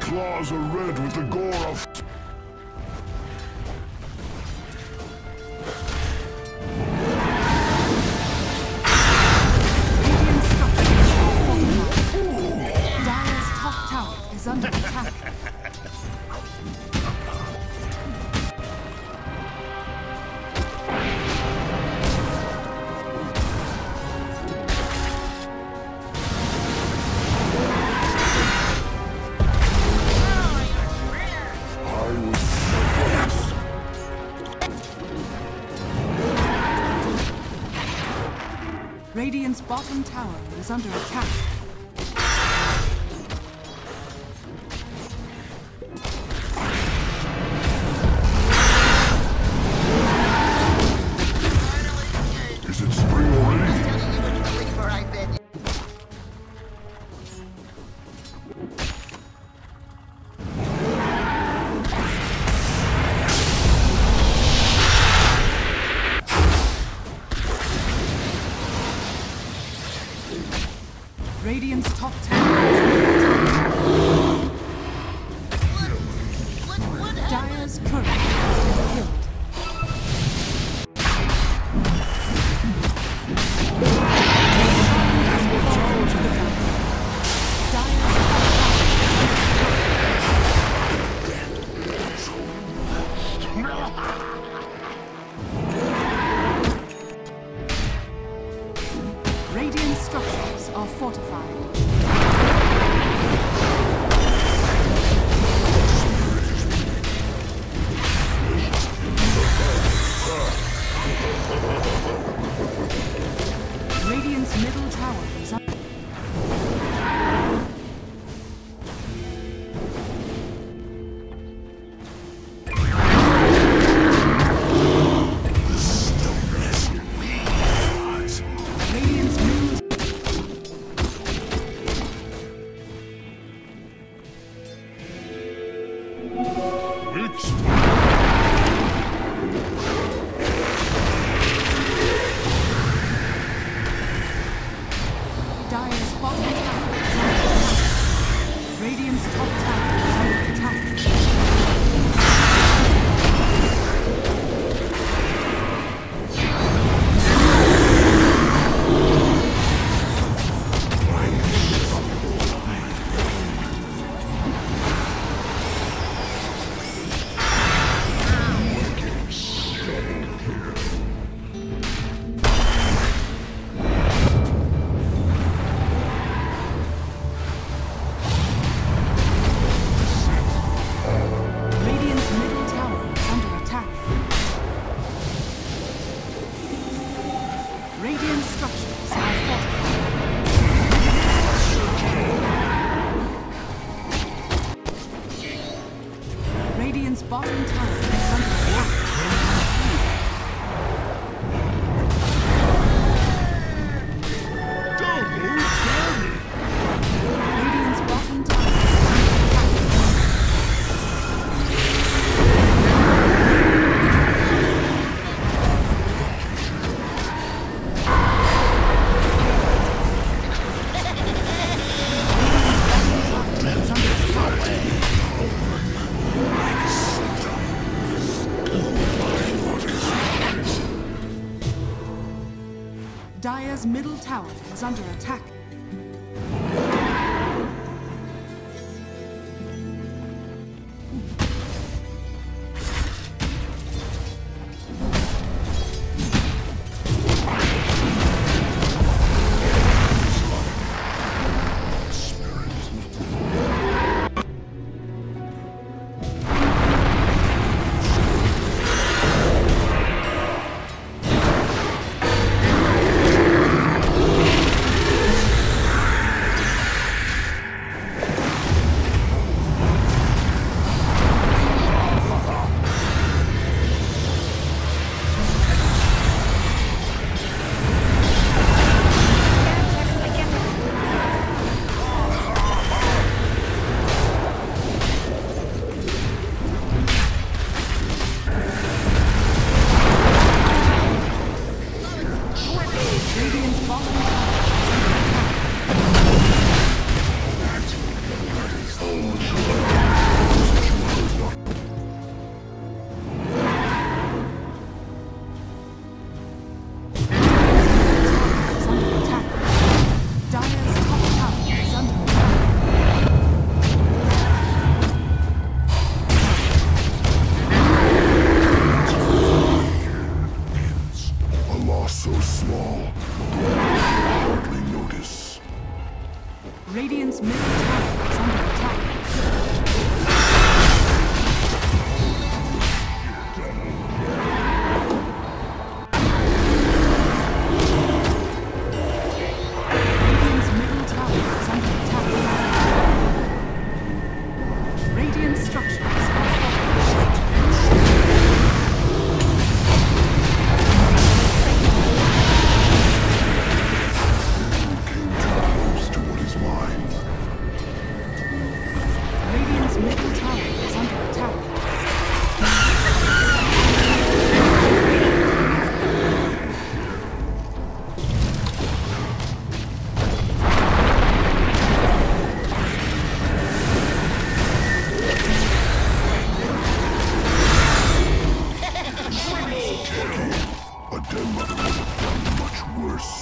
claws are red with the gore of... Dire's top tower is under attack. Radiant's bottom tower is under attack. Is it spring already? I'm telling you which believer I've been. Radiant's top tower is under attack. Dire's turret has been killed. Radiant structures are fortified. Radiant's middle tower is up. Dire's bottom tower is under attack. Radiant's top tower is under attack. Radiant's middle tower is under attack. Radiant structures are fortified. Radiant's bottom tower is under attack. Radiant's bottom tower is under attack. Dire's middle tower is under attack. middle tower is under attack. A dead mother would have done much worse.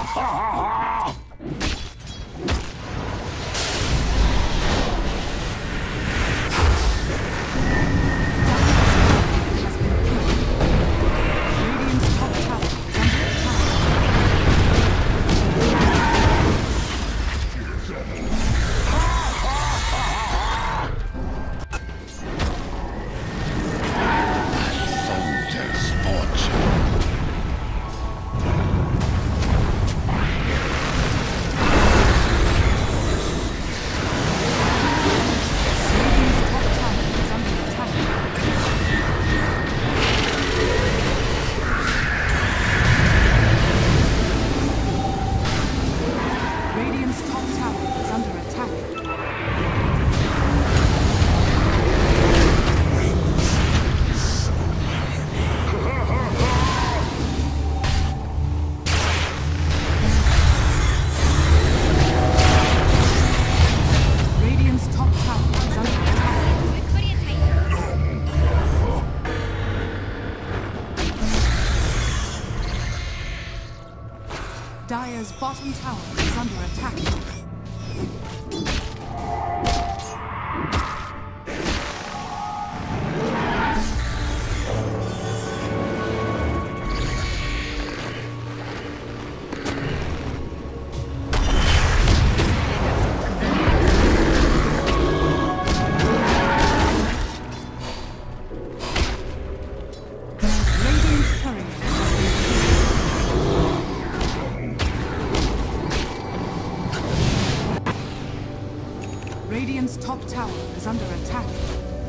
Radiant's top tower is under attack. Soldier's fortune. Radiant's top tower is under attack. Radiant's top tower is under attack. Radiant's top tower is under attack. Dire's bottom tower is under attack. Radiant's courier has been killed. Radiant's top tower is under attack.